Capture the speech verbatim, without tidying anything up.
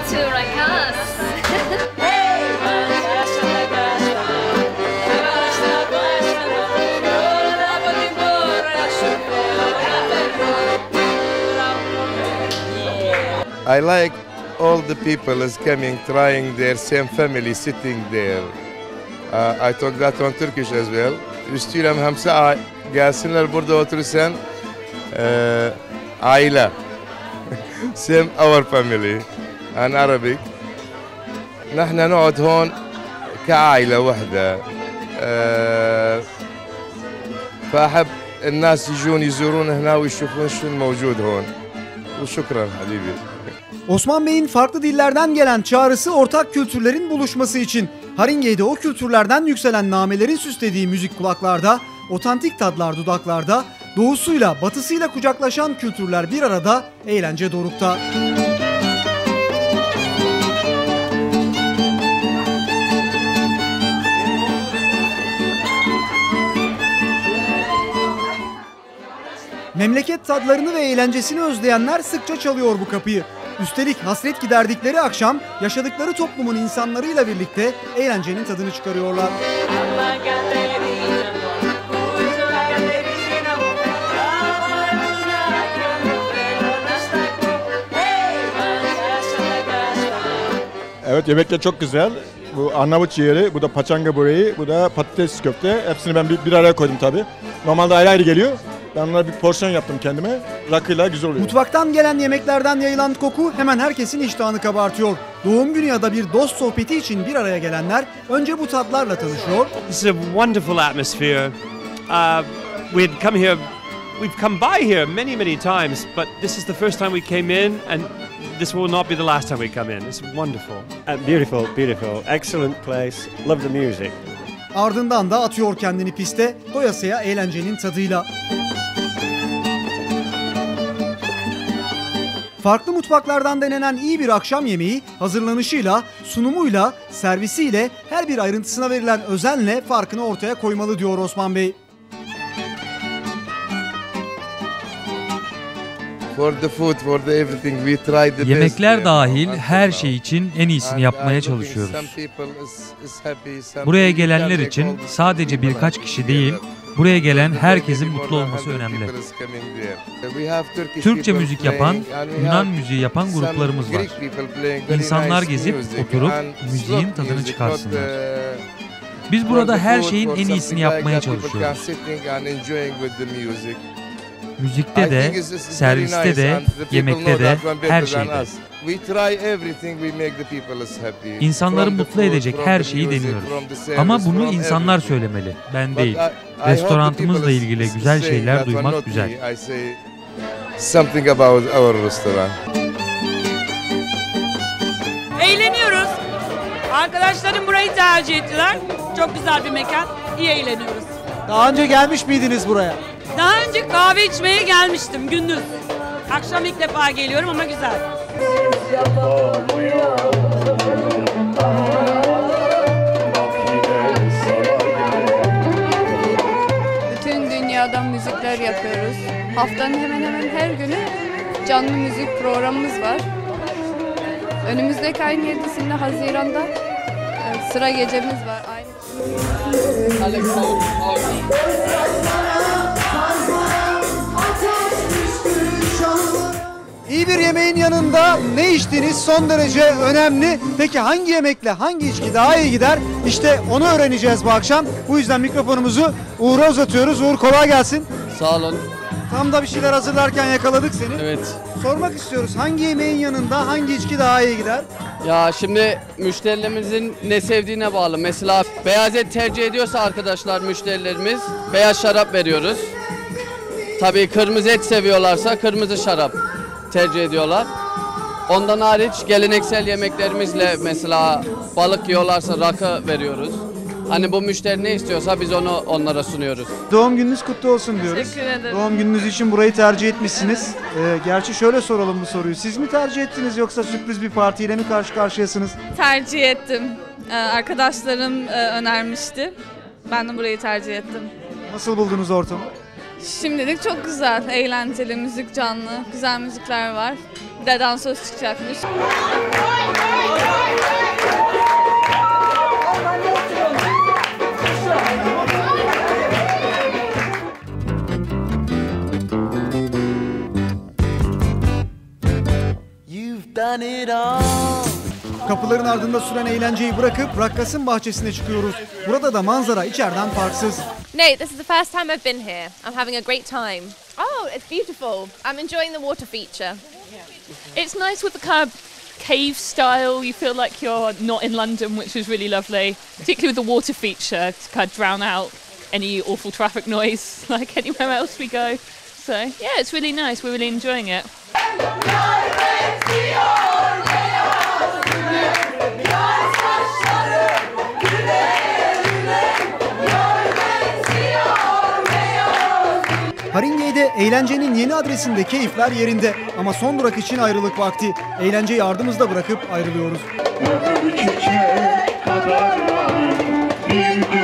too, like us. I like all the people is coming, trying their same family sitting there. Uh, I talk that on Turkish as well. İstiyorum hamsa gelsinler burada oturursan uh, aile. Same our family and Arabic. نحن نقعد هون كعائلة وحدة. uh, فأحب الناس يجون يزورون هنا ويشوفون شو الموجود هون. وشكرا حبيبي. Osman Bey'in farklı dillerden gelen çağrısı ortak kültürlerin buluşması için. Haringey'de o kültürlerden yükselen namelerin süslediği müzik kulaklarda, otantik tadlar dudaklarda, doğusuyla batısıyla kucaklaşan kültürler bir arada, eğlence dorukta. Memleket tadlarını ve eğlencesini özleyenler sıkça çalıyor bu kapıyı. Üstelik hasret giderdikleri akşam yaşadıkları toplumun insanlarıyla birlikte eğlencenin tadını çıkarıyorlar. Evet, yemekler çok güzel. Bu Arnavut ciğeri, bu da paçanga böreği, bu da patates köfte. Hepsini ben bir, bir araya koydum tabii. Normalde ayrı ayrı geliyor. Ben onlara bir porsiyon yaptım kendime. Rakıyla güzel oluyor. Mutfaktan gelen yemeklerden yayılan koku hemen herkesin iştahını kabartıyor. Doğum günü ya da bir dost sohbeti için bir araya gelenler önce bu tatlarla tanışıyor. This is a wonderful atmosphere. Uh, we had come here, we've come by here many many times, but this is the first time we came in, and this will not be the last time we come in. It's wonderful. Uh, beautiful, beautiful, excellent place. Love the music. Ardından da atıyor kendini piste, doyasıya eğlencenin tadıyla. Farklı mutfaklardan denenen iyi bir akşam yemeği hazırlanışıyla, sunumuyla, servisiyle her bir ayrıntısına verilen özenle farkını ortaya koymalı diyor Osman Bey. Yemekler dahil her şey için en iyisini yapmaya çalışıyoruz. Buraya gelenler için sadece birkaç kişi değil, buraya gelen herkesin mutlu olması önemli. Türkçe müzik yapan, Yunan müziği yapan gruplarımız var. İnsanlar gezip, oturup müziğin tadını çıkarsınlar. Biz burada her şeyin en iyisini yapmaya çalışıyoruz. Müzikte de, serviste de, yemekte de, her şeyde. İnsanları mutlu edecek her şeyi deniyoruz. Ama bunu insanlar söylemeli, ben değil. Restorantımızla ilgili güzel şeyler duymak güzel. Eğleniyoruz. Arkadaşlarım burayı tercih ettiler. Çok güzel bir mekan. İyi eğleniyoruz. Daha önce gelmiş miydiniz buraya? Daha önce kahve içmeye gelmiştim gündüz. Akşam ilk defa geliyorum ama güzel. Bütün dünyadan müzikler yapıyoruz. Haftanın hemen hemen her günü canlı müzik programımız var. Önümüzdeki ayın yedisinde Haziran'da sıra gecemiz var. Aynı. İyi bir yemeğin yanında ne içtiğiniz son derece önemli. Peki hangi yemekle hangi içki daha iyi gider? İşte onu öğreneceğiz bu akşam. Bu yüzden mikrofonumuzu Uğur'a uzatıyoruz. Uğur, kolay gelsin. Sağ olun. Tam da bir şeyler hazırlarken yakaladık seni. Evet. Sormak istiyoruz, hangi yemeğin yanında hangi içki daha iyi gider? Ya şimdi müşterilerimizin ne sevdiğine bağlı. Mesela beyaz et tercih ediyorsa arkadaşlar müşterilerimiz beyaz şarap veriyoruz. Tabii kırmızı et seviyorlarsa kırmızı şarap tercih ediyorlar. Ondan hariç geleneksel yemeklerimizle mesela balık yiyorlarsa rakı veriyoruz. Hani bu müşteri ne istiyorsa biz onu onlara sunuyoruz. Doğum gününüz kutlu olsun diyoruz. Teşekkür ederim. Doğum gününüz için burayı tercih etmişsiniz. Ee, gerçi şöyle soralım bu soruyu. Siz mi tercih ettiniz yoksa sürpriz bir partiyle mi karşı karşıyasınız? Tercih ettim. Ee, arkadaşlarım e, önermişti. Ben de burayı tercih ettim. Nasıl buldunuz ortamı? Şimdilik çok güzel, eğlenceli, müzik canlı, güzel müzikler var. Bir de dansöz çıkacakmış. Kapıların ardında süren eğlenceyi bırakıp Rakkas'ın bahçesine çıkıyoruz. Burada da manzara içeriden farksız. Nate, this is the first time I've been here. I'm having a great time. Oh, it's beautiful. I'm enjoying the water feature. It's nice with the kind of cave style. You feel like you're not in London, which is really lovely. Particularly with the water feature to kind of drown out any awful traffic noise like anywhere else we go. So yeah, it's really nice. We're really enjoying it. Haringey'de eğlencenin yeni adresinde keyifler yerinde ama son durak için ayrılık vakti. Eğlenceyi ardımızda bırakıp ayrılıyoruz.